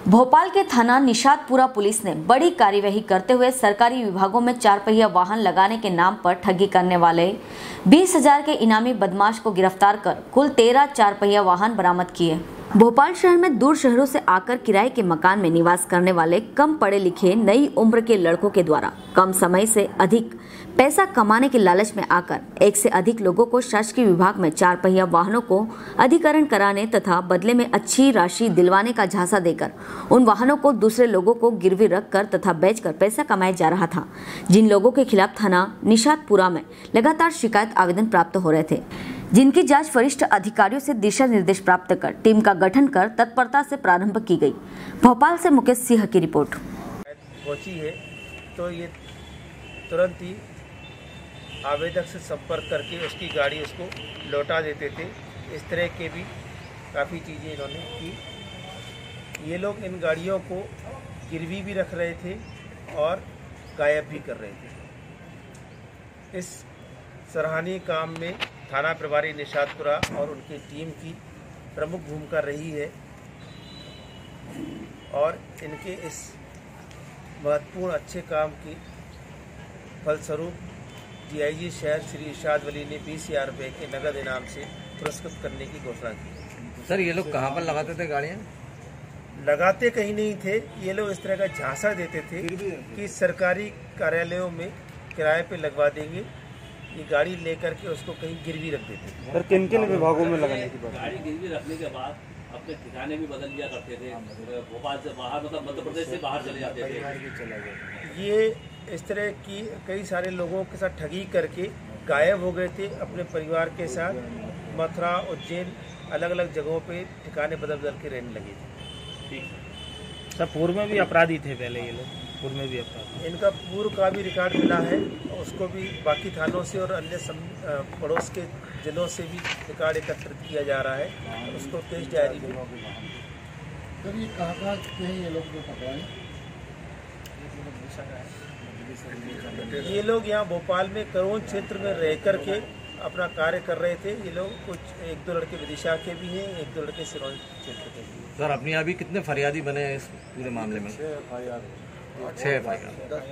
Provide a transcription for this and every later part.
भोपाल के थाना निशातपुरा पुलिस ने बड़ी कार्यवाही करते हुए सरकारी विभागों में 4 पहिया वाहन लगाने के नाम पर ठगी करने वाले 20,000 के इनामी बदमाश को गिरफ्तार कर कुल 13 4 पहिया वाहन बरामद किए। भोपाल शहर में दूर शहरों से आकर किराए के मकान में निवास करने वाले कम पढ़े लिखे नई उम्र के लड़कों के द्वारा कम समय से अधिक पैसा कमाने के लालच में आकर एक से अधिक लोगों को शासकीय विभाग में 4 पहिया वाहनों को अधिकरण कराने तथा बदले में अच्छी राशि दिलवाने का झांसा देकर उन वाहनों को दूसरे लोगों को गिरवी रखकर तथा बेचकर पैसा कमाया जा रहा था, जिन लोगों के खिलाफ थाना निशातपुरा में लगातार शिकायत आवेदन प्राप्त हो रहे थे, जिनकी जांच वरिष्ठ अधिकारियों से दिशा निर्देश प्राप्त कर टीम का गठन कर तत्परता से प्रारंभ की गई। भोपाल से मुकेश सिंह की रिपोर्ट। पहुंची है तो ये तुरंत ही आवेदक से संपर्क करके उसकी गाड़ी उसको लौटा देते थे। इस तरह के भी काफ़ी चीज़ें इन्होंने की। ये लोग इन गाड़ियों को गिरवी भी रख रहे थे और गायब भी कर रहे थे। इस सराहनीय काम में थाना प्रभारी निशातपुरा और उनकी टीम की प्रमुख भूमिका रही है और इनके इस महत्वपूर्ण अच्छे काम की फलस्वरूप डीआईजी शहर श्री इरशाद वली ने 20,000 रुपये के नगद इनाम से पुरस्कृत करने की घोषणा की। सर, ये लोग कहाँ पर लगाते थे गाड़ियाँ? लगाते कहीं नहीं थे। ये लोग इस तरह का झांसा देते थे कि सरकारी कार्यालयों में किराए पे लगवा देंगे, ये गाड़ी लेकर के उसको कहीं गिरवी रख देते थे। सर, किन किन विभागों में लगाने की बात? गाड़ी गिरवी रखने के बाद अपने ठिकाने भी बदल दिया करते थे। भोपाल से बाहर, मतलब मध्य प्रदेश से बाहर चले जाते थे। ये इस तरह की कई सारे लोगों के साथ ठगी करके गायब हो गए थे। अपने परिवार के साथ मथुरा, उज्जैन, अलग अलग जगहों पे ठिकाने बदल बदल के रहने लगे थे। ठीक। सर, पूर्व में भी अपराधी थे पहले ये लोग? पूर्व में भी अपराधी? इनका पूर्व का भी रिकॉर्ड मिला है, उसको भी बाकी थानों से और अन्य पड़ोस के जिलों से भी रिकॉर्ड एकत्रित किया जा रहा है। उसको केस डायरी में सर, ये कहाँ के ये लोग जो पकड़ाए? ये लोग यहाँ भोपाल में करोन क्षेत्र में रह कर के अपना कार्य कर रहे थे। ये लोग कुछ 1-2 लड़के विदिशा के भी हैं, 1-2 लड़के सिरोंज क्षेत्र के भी। सर, अपने अभी कितने फरियादी बने हैं इस पूरे मामले में? 6 FIR। 6 FIR।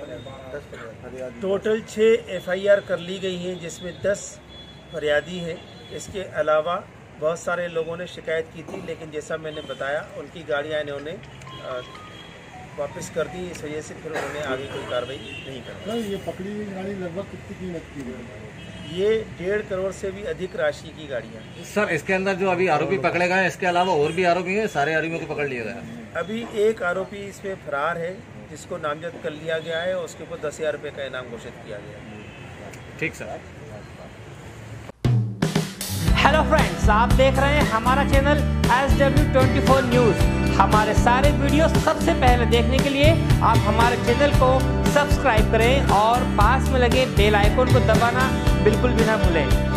टोटल 6 FIR कर ली गई हैं, जिसमें 10 फरियादी हैं। इसके अलावा बहुत सारे लोगों ने शिकायत की थी, लेकिन जैसा मैंने बताया उनकी गाड़ियाँ इन्होंने वापस कर दी। इस वजह से फिर उन्होंने आगे कोई कार्रवाई नहीं कर। सर, ये पकड़ी हुई गाड़ी लगभग कितनी कीमत की है? ये 1.5 करोड़ से भी अधिक राशि की गाड़ियाँ। सर, इसके अंदर जो अभी आरोपी पकड़े गए, इसके अलावा और भी आरोपी हैं? सारे आरोपियों को पकड़ लिया गया? अभी एक आरोपी इसमें फरार है, जिसको नामजद कर लिया गया है और उसके ऊपर 10,000 रुपये का इनाम घोषित किया गया है। ठीक सर। हेलो फ्रेंड्स, आप देख रहे हैं हमारा चैनल SW24 न्यूज़। हमारे सारे वीडियो सबसे पहले देखने के लिए आप हमारे चैनल को सब्सक्राइब करें और पास में लगे बेल आइकन को दबाना बिल्कुल भी ना भूलें।